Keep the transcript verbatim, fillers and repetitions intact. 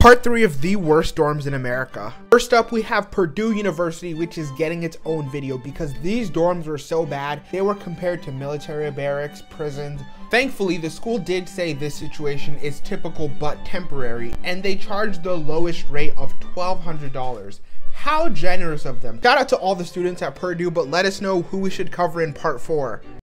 Part three of the worst dorms in America. First up, we have Purdue University, which is getting its own video because these dorms were so bad, they were compared to military barracks, prisons. Thankfully, the school did say this situation is typical but temporary, and they charged the lowest rate of twelve hundred dollars. How generous of them. Shout out to all the students at Purdue, but let us know who we should cover in part four.